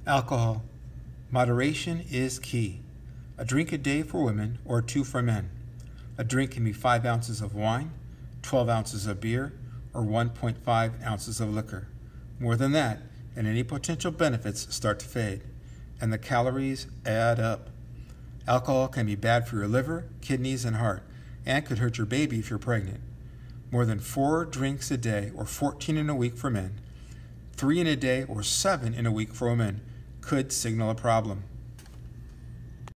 Alcohol. Moderation is key. A drink a day for women or two for men. A drink can be 5 ounces of wine, 12 ounces of beer, or 1.5 ounces of liquor. More than that, and any potential benefits start to fade, and the calories add up. Alcohol can be bad for your liver, kidneys, and heart, and could hurt your baby if you're pregnant. More than 4 drinks a day, or 14 in a week for men, 3 in a day, or 7 in a week for women, could signal a problem.